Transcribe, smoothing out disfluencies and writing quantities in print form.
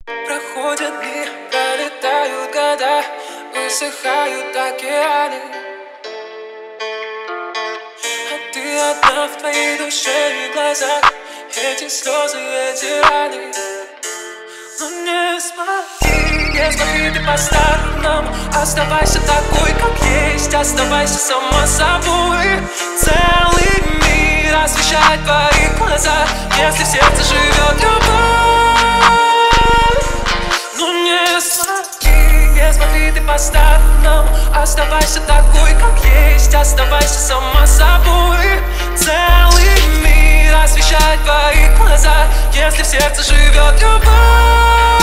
Проходят дни, пролетают года, высыхают океаны. А ты одна в твоей душе и глазах, эти слезы, эти раны. Но не смотри ты по-старому. Оставайся такой, как есть, оставайся сама собой. Целый мир освещает твои глаза, если в сердце живет любовь. Ну не смотри ты по-старому. Оставайся такой, как есть, оставайся сама собой. Целый мир освещает твои глаза, если в сердце живет любовь.